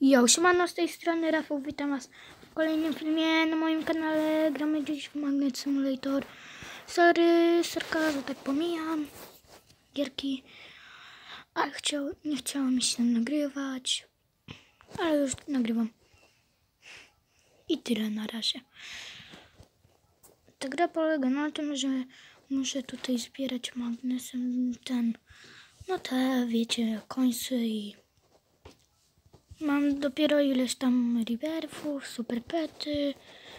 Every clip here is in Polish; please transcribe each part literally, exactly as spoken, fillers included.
Jo, siemano, z tej strony Rafał, witam was w kolejnym filmie na moim kanale. Gramy dziś w Magnet Simulator. Sorry, sorka, że tak pomijam gierki, ale chciał, nie chciało mi się nagrywać, ale już nagrywam. I tyle na razie. Ta gra polega na tym, że muszę tutaj zbierać magnesem ten, no te, wiecie, końce i mam dopiero ileś tam riverfów, super pety.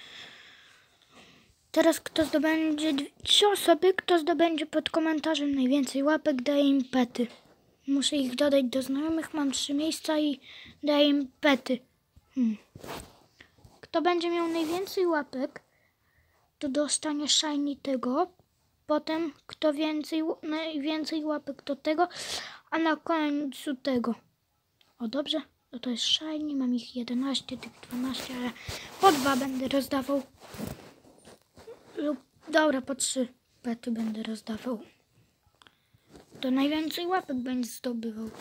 Teraz kto zdobędzie, trzy osoby, kto zdobędzie pod komentarzem najwięcej łapek, daje im pety. Muszę ich dodać do znajomych, mam trzy miejsca i daję im pety. Hmm. Kto będzie miał najwięcej łapek, to dostanie shiny tego. Potem kto więcej, najwięcej łapek do tego, a na końcu tego. O, dobrze? No to jest shiny, mam ich jedenaście, tych dwanaście, ale po dwa będę rozdawał. Lub, dobra, po trzy pety będę rozdawał. To najwięcej łapek będzie zdobywał.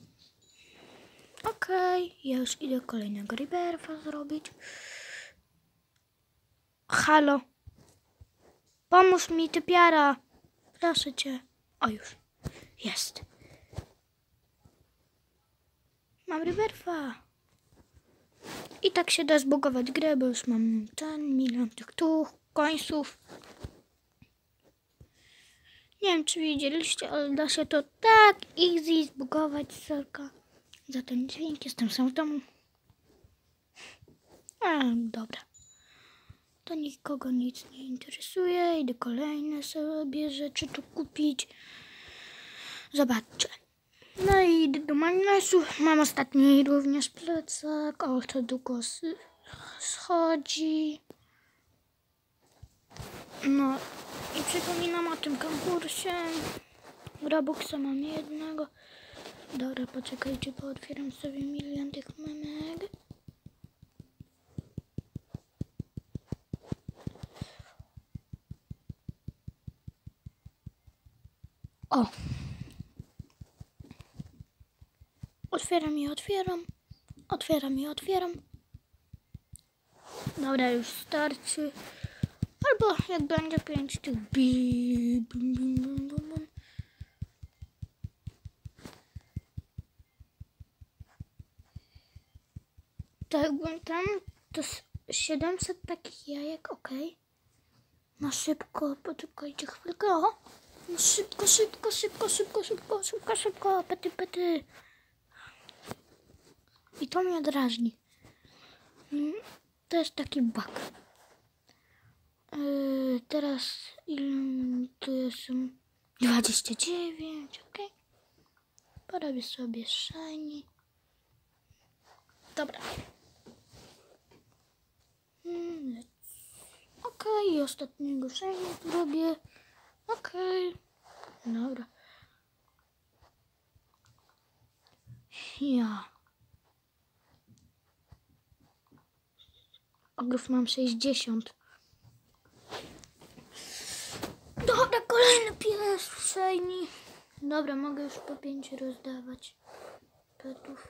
Okej, okay, ja już idę kolejnego riverfa zrobić. Halo. Pomóż mi, typiara. Proszę cię. O, już. Jest. Mam riverfa. I tak się da zbugować grę, bo już mam ten milion tych tu końców. Nie wiem, czy widzieliście, ale da się to tak easy zbugować, sorka. Za ten dźwięk jestem sam w domu. A, dobra. To nikogo nic nie interesuje. Idę kolejne sobie rzeczy tu kupić. Zobaczcie. No i idę do magnesu. Mam ostatni również plecak. O, to długo schodzi. No i przypominam o tym konkursie. Robuxa mam jednego. Dobra, poczekajcie, bo otwieram sobie milion tych memek. O! Otwieram i otwieram. Otwieram i otwieram. Dobra, już starczy. Albo jak będzie pięć tych bi, bum, bum, bum, bum, bum. Tak jakbym tam, to siedemset takich jajek, okej. Okay. Na szybko, poczekajcie chwilkę. O! No szybko, szybko, szybko, szybko, szybko, szybko, szybko, pety, pety. I to mnie drażni. To jest taki bug. Yy, teraz ile tu jest? dwadzieścia dziewięć, ok. Porobię sobie shiny. Dobra. Hmm, ok, i ostatniego shiny tu robię. Ok. Dobra. Ja. Ogrów mam sześćdziesiąt. Dobra, kolejny pies shiny. Dobra, mogę już po pięć rozdawać petów.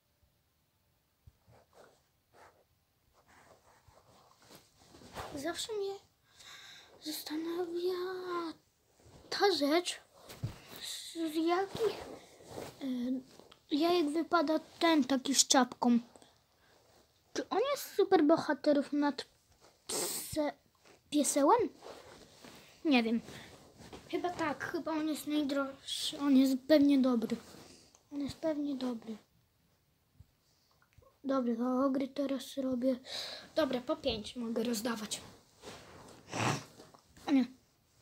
Zawsze mnie zastanawia ta rzecz, z jakich y, jajek wypada ten taki z czapką. Czy on jest super bohaterów nad pse, piesełem? Nie wiem. Chyba tak, chyba on jest najdroższy. On jest pewnie dobry. On jest pewnie dobry. Dobra, to ogry teraz robię. Dobra, po pięć mogę rozdawać. O nie.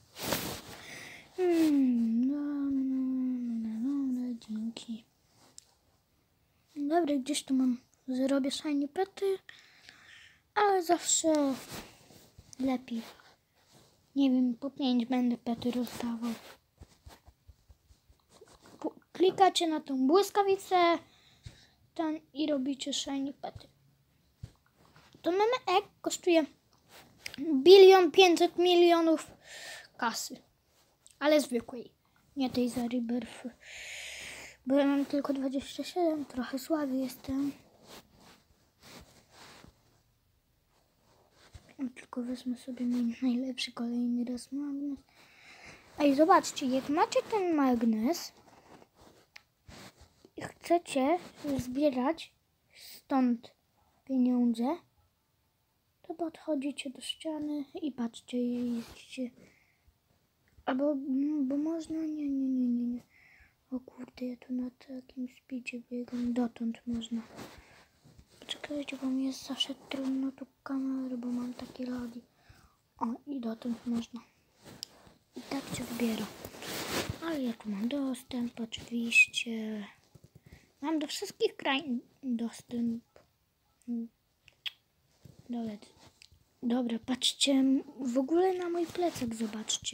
Hmm, no, no, no, no, dzięki. Dobra, gdzieś tu mam. Zrobię shiny pety, ale zawsze lepiej. Nie wiem, po pięć będę pety rozdawał. Klikacie na tą błyskawicę ten i robicie shiny pety. To mamy ek kosztuje bilion pięćset milionów kasy. Ale zwykłej. Nie tej za rebirth. Bo ja mam tylko dwadzieścia siedem, trochę słaby jestem. O, tylko wezmę sobie mój najlepszy kolejny raz magnes. Ej, zobaczcie, jak macie ten magnes i chcecie zbierać stąd pieniądze, to podchodzicie do ściany i patrzcie, jeździcie. Albo, bo można, nie, nie, nie, nie, nie. O kurde, ja tu na takim speedzie biegam, dotąd można. Poczekajcie, bo mi jest zawsze trudno tu kamerę, bo mam takie lagi. O, i dotąd można. I tak się zbiera. Ale ja tu mam dostęp, oczywiście. Mam do wszystkich krain dostęp. Dobra, dobra, patrzcie, w ogóle na mój plecak zobaczcie.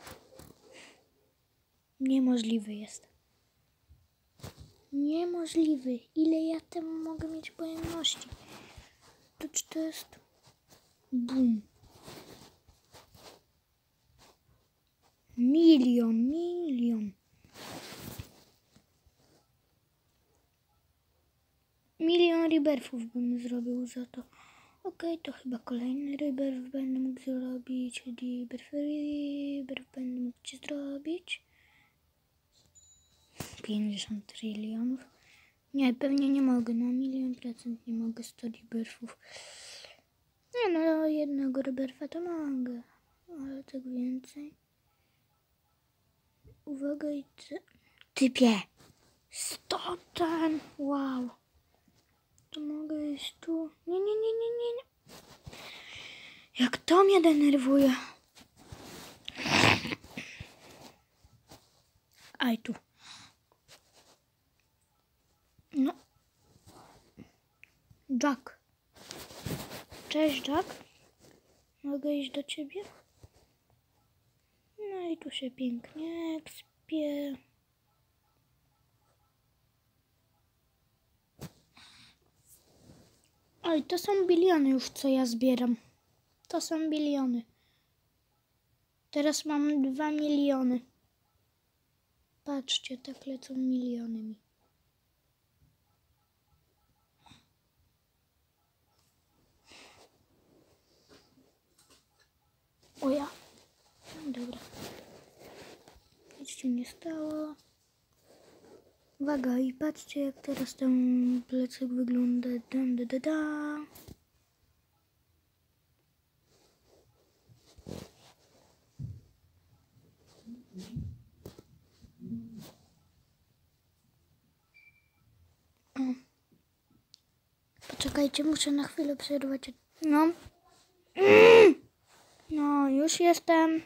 Niemożliwy jest. Niemożliwy. Ile ja tam mogę mieć pojemności? To czy to jest... Bum. Milion, milion. Milion rebirthów bym zrobił za to. Okej, okay, to chyba kolejny rebirth będę mógł zrobić. Rebirth, rebirth będę mógł ci zrobić. pięćdziesiąt trylionów. Nie, pewnie nie mogę. Na milion procent nie mogę sto rebirthów. Nie no, jednego rebirtha to mogę. Ale tak więcej. Uwaga i ty... Typie! sto ten! Wow! To mogę iść tu. Nie, nie, nie, nie, nie, nie. Jak to mnie denerwuje. Aj tu. No. Jack. Cześć, Jack. Mogę iść do ciebie? No i tu się pięknie ekspie. Oj, to są biliony już, co ja zbieram. To są biliony. Teraz mam dwa miliony. Patrzcie, tak lecą miliony mi. O ja. Dobra. Nic się nie stało. Uwaga i patrzcie, jak teraz ten plecak wygląda. Da, da, da, da. O. Poczekajcie, muszę na chwilę przerwać. No. No, już jestem.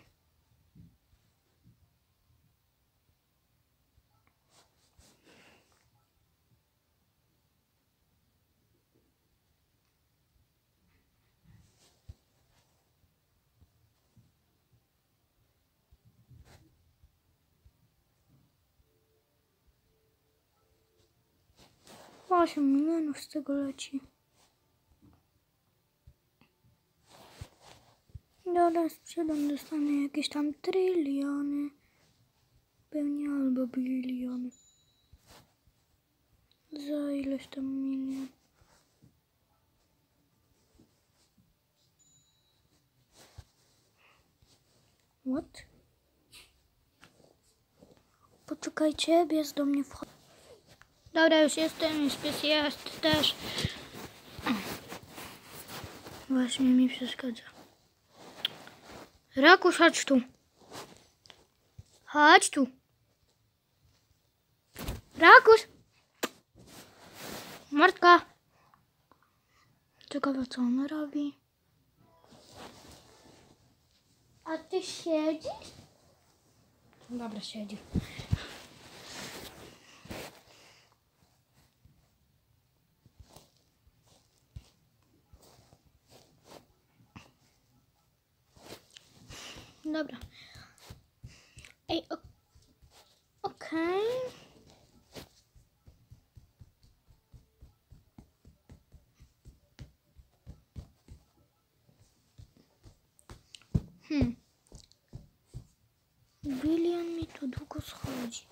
osiem milionów z tego leci. Dobra, sprzedam, dostanę jakieś tam tryliony. Pewnie albo biliony. Za ileś tam milion. What? Poczekajcie, bies do mnie wchodzi. Dobra, już jestem, już pies jest też. Właśnie mi przeszkadza. Rakuś, chodź tu. Chodź tu. Rakuś. Martka. Ciekawe, co on robi. A ty siedzisz? Dobra, siedzi. Dobra. Ej, okej. Okay. Hmm. Bilion mi tu długo schodzi.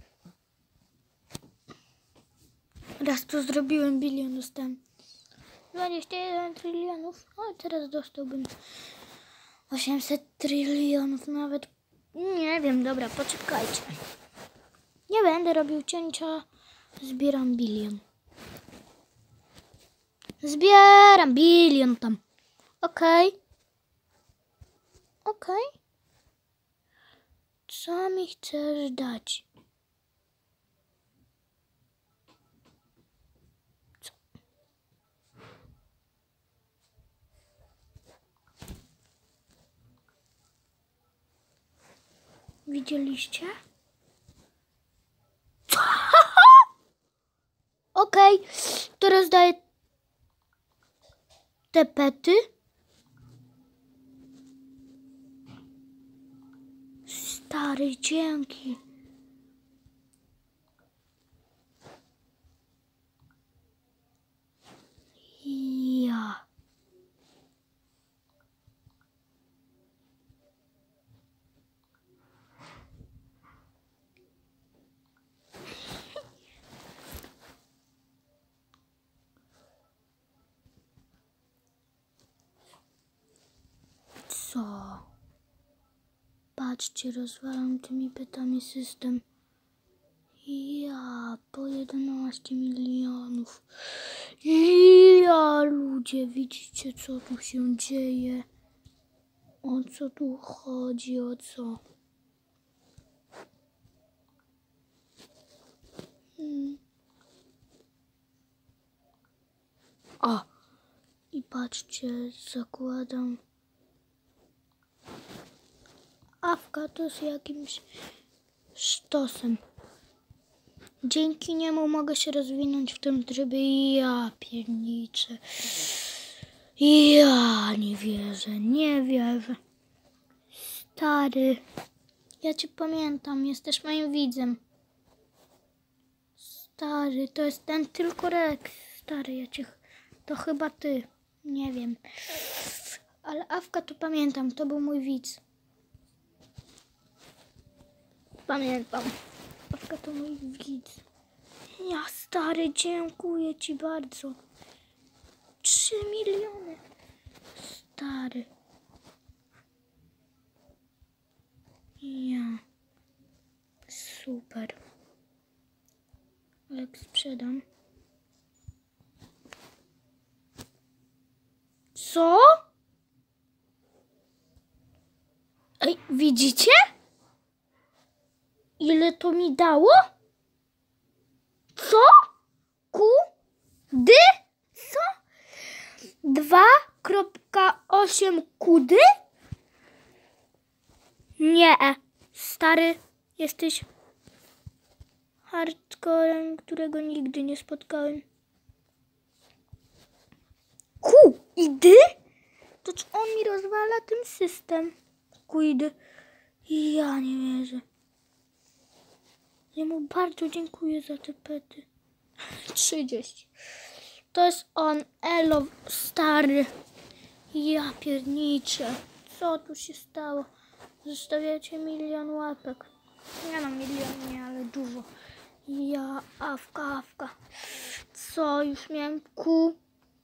Raz to zrobiłem, bilion dostałem. dwadzieścia jeden trylionów. O, teraz dostałbym osiemset trylionów nawet. Nie wiem, dobra, poczekajcie. Nie będę robił cięcia. Zbieram bilion. Zbieram bilion tam. Okej. Okay. Okej. Okay. Co mi chcesz dać? Co? Widzieliście? Okej, okay. Teraz daję te pety. Stary, dzięki. Ja. Co? Patrzcie, rozwalam tymi petami system. Ja, po jedenaście milionów. Ja, ludzie, widzicie, co tu się dzieje? O co tu chodzi, o co? Hmm. O, i patrzcie, zakładam. Awka to z jakimś sztosem. Dzięki niemu mogę się rozwinąć w tym trybie. Ja pierniczę. Ja nie wierzę, nie wierzę. Stary, ja cię pamiętam, jesteś moim widzem. Stary, to jest ten tylko Rex. Stary, ja cię... To chyba ty. Nie wiem. Ale Awka to pamiętam, to był mój widz. Pamiętam. Awka to mój widz. Ja, stary, dziękuję ci bardzo. Trzy miliony. Stary. Ja. Super. Jak sprzedam. Co? Ej, widzicie? Ile to mi dało? Co? Ku? Dy? Co? dwa kropka osiem kudy? Nie. Stary, jesteś hardcorem, którego nigdy nie spotkałem. Ku i dy? To czy on mi rozwala ten system? Ku i dy. Ja nie wierzę. Ja mu bardzo dziękuję za te pety. trzydzieści. To jest on, elo, stary. Ja pierniczę. Co tu się stało? Zostawiacie milion łapek. Nie no, milion nie, ale dużo. Ja, awka, awka. Co, już miałem ku?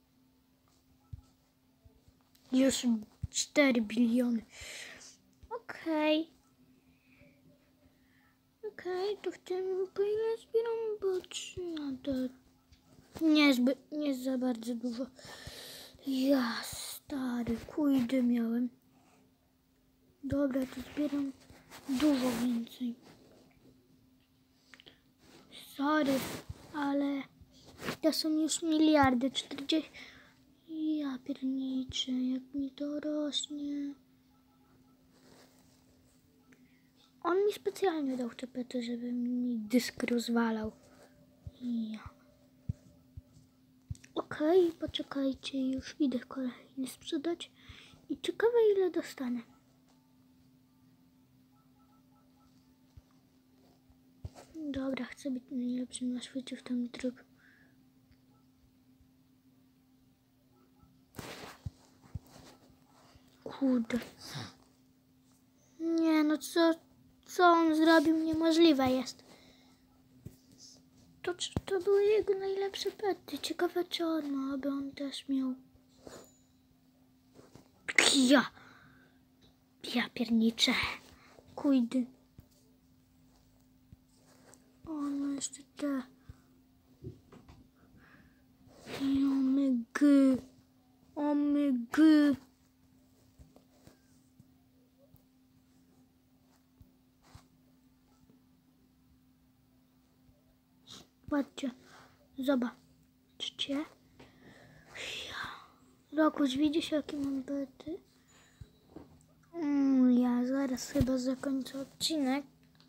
Już cztery biliony. Okej. Okay. Okej, okay, to w tym po ile zbieram, bo trzy nadal. Niezbyt, nie za bardzo dużo. Ja, stary, kujdy miałem. Dobra, to zbieram dużo więcej. Sorry, ale to są już miliardy, czterdzieści. Ja pierniczę, jak mi to rośnie. On mi specjalnie dał te pety, żeby mi dysk rozwalał. Ja. Okej, okay, poczekajcie, już idę kolejny sprzedać. I ciekawe, ile dostanę. Dobra, chcę być najlepszym na świecie w ten tryb. Kurde. Nie, no co, co on zrobił? Niemożliwe jest. to, to były jego najlepsze pety. Ciekawe, czy on ma, aby on też miał. Ja. Ja pierniczę. Kujdy. O, no jeszcze te. Omygy. Omygy. Patrzcie. Zobaczcie. Rokuś, widzisz, jakie mam pety? Mm, ja zaraz chyba zakończę odcinek.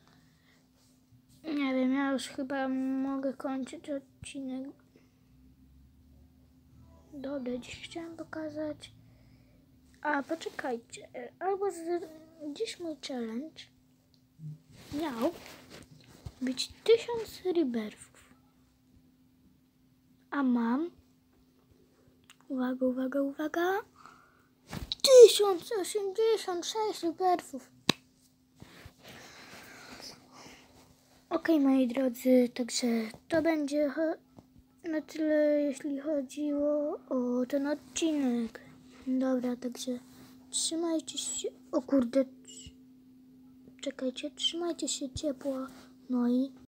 Nie wiem, ja już chyba mogę kończyć odcinek. Dobra, dziś chciałem pokazać. A, poczekajcie. Albo z... dziś mój challenge miał być tysiąc rebirthów. A mam... Uwaga, uwaga, uwaga. tysiąc osiemdziesiąt sześć rebirthów. Ok, moi drodzy, także to będzie na tyle, jeśli chodziło o ten odcinek. Dobra, także trzymajcie się. O kurde, czekajcie, trzymajcie się ciepło. No i